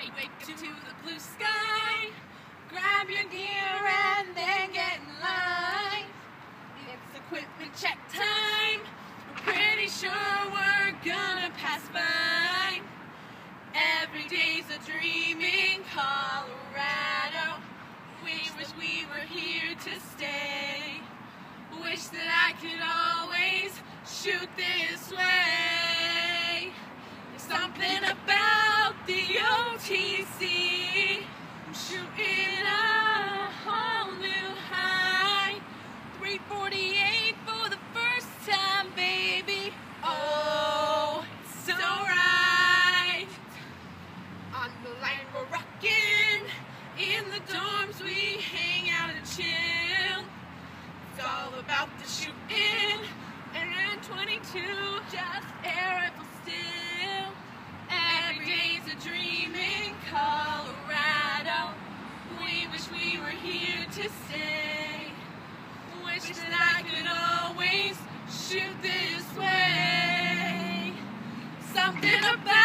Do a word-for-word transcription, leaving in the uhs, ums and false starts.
wake up to the blue sky. Grab your gear and then get in line. It's equipment check time. We're pretty sure we're gonna pass by. Every day's a dream in Colorado. We wish we were here to stay. Wish that I could always shoot this way. There's something about the O T C. I'm shooting a whole new high. three forty-eight for the first time, baby. Oh, it's so right. On the line we're rocking. In the dorms we hang out and chill. It's all about the shooting. And twenty-two, just air rifle still. Every day's a dream in Colorado. We wish we were here to stay. Wish that I could always shoot this way. Something about